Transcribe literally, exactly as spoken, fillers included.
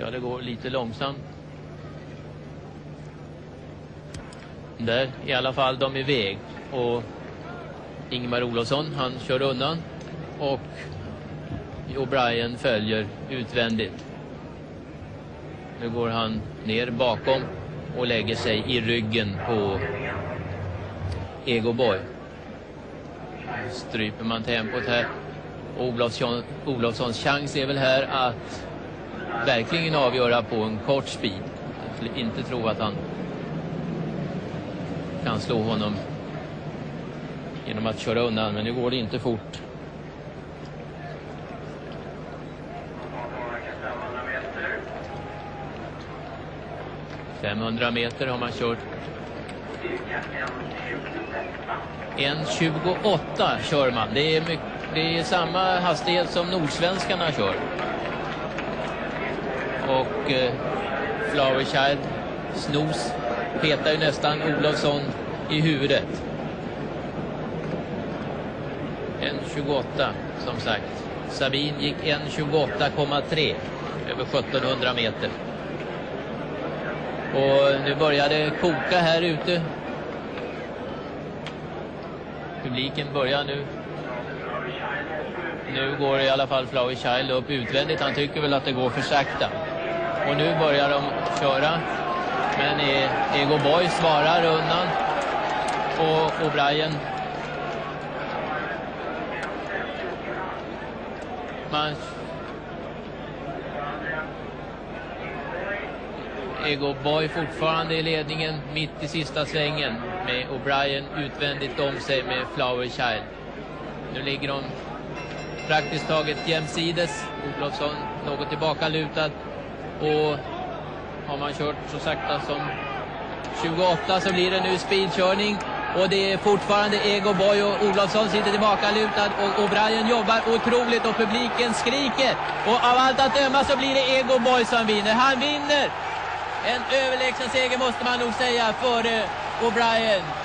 Ja, det går lite långsamt. Där i alla fall de är iväg. Och Ingemar Olofsson, han kör undan. Och O'Brien följer utvändigt. Nu går han ner bakom och lägger sig i ryggen på Ego Boy. Stryper man tempot här. Olofsson, Olofssons chans är väl här att verkligen avgöra på en kort speed. Jag skulle inte tro att han kan slå honom genom att köra undan, men nu går det inte fort. femhundra meter har man kört. en tjugoåtta kör man. Det är, mycket, det är samma hastighet som nordsvenskarna kör. Och eh, Flowerchild Snos petar ju nästan Olofsson i huvudet. en tjugoåtta som sagt. Sabin gick en tjugoåtta komma tre över sjuttonhundra meter. Och nu börjar det koka här ute. Publiken börjar nu. Nu går i alla fall Flowerchild upp utvändigt. Han tycker väl att det går för sakta. Och nu börjar de köra. Men Ego Boy svarar undan. Och O'Brien. Man... Ego Boy fortfarande i ledningen mitt i sista svängen med O'Brien utvändigt om sig med Flowerchild. Nu ligger de praktiskt taget jämsides. Olofsson något tillbaka lutad. Och har man kört så sakta som tjugoåtta så blir det nu speedkörning. Och det är fortfarande Ego Boy och Olofsson sitter tillbaka lutad. Och O'Brien jobbar otroligt och publiken skriker. Och av allt att döma så blir det Ego Boy som vinner. Han vinner! En överlägsen seger måste man nog säga före O'Brien.